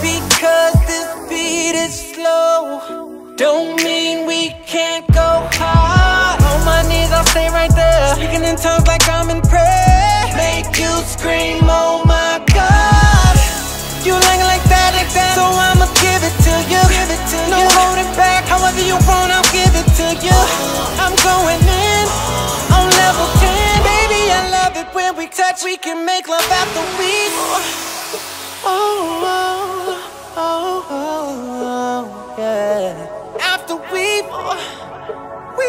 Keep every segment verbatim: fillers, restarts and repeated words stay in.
because this beat is slow don't mean we can't go hard. On my knees, I'll stay right there, speaking in tongues like I'm in prayer. Make you scream, oh my God. You like it like that, like that, so I'ma give it to you. Give it to no you. Holding back, however you want, I'll give it to you. I'm going in on level ten. Baby, I love it when we touch. We can make love after we Oh, oh, oh, oh, oh, yeah. After we we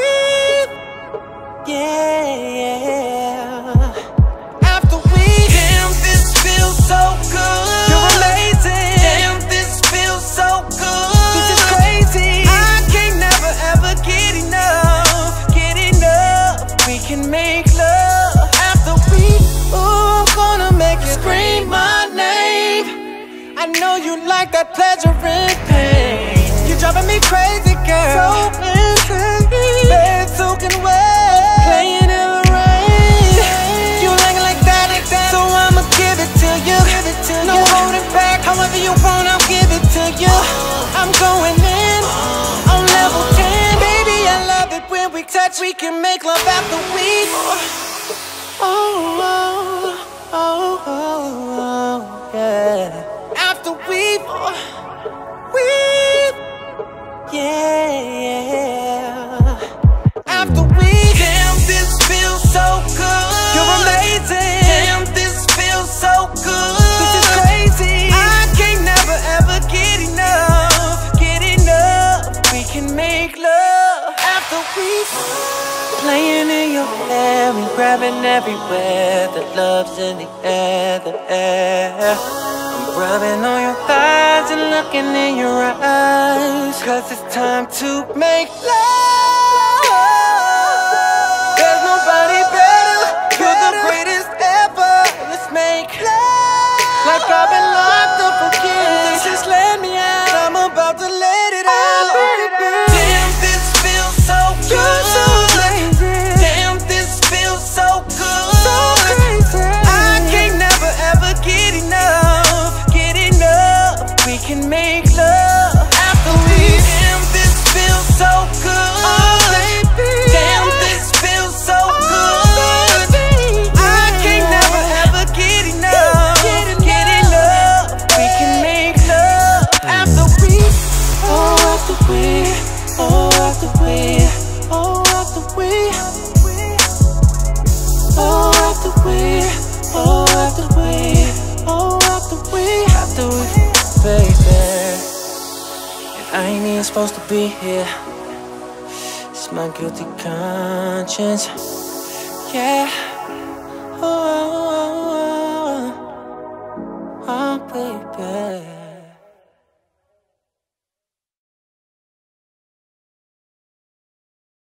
yeah. After we damn, this feels so good. You're amazing. Damn, this feels so good. This is crazy. I can't never ever get enough. Get enough. We can make love after we. Ooh, I'm gonna make you scream my name. I know you like that pleasure and pain. You driving me crazy, girl. So insane. Bed soaking wet, playing in the rain. You like it like that, like that, so I'ma give it to you. Give it to no you. Holding back, however you want, I'll give it to you. I'm going in on level ten. Baby, I love it when we touch. We can make love after we Oh, oh, oh, oh, oh, yeah. After we we yeah. After we damn, this feels so good. You're amazing. Damn, this feels so good. This is crazy. I can't never ever get enough. Get enough. We can make love after we playing in your hair and grabbing everywhere. The love's in the air, the air. I'm rubbing on your thighs and looking in your eyes, cause it's time to make love. There's nobody better, you're the greatest ever. Let's make love like I've been locked up again. Just let me out, I'm about to let it out. Damn, this feels so good. Damn, this feels so good. So crazy. I can't never ever get enough. Get enough. We can make love after we. Damn, this feels so good. Oh, baby. Damn, this feels so good. I can't never ever get enough. Get enough. We can make love after we. Oh, after we. Oh, after we. Oh, after we. Oh, after we, oh, after we, oh, after we, after we, baby. And I ain't even supposed to be here. It's my guilty conscience. Yeah. Oh, oh, oh, oh, oh, baby.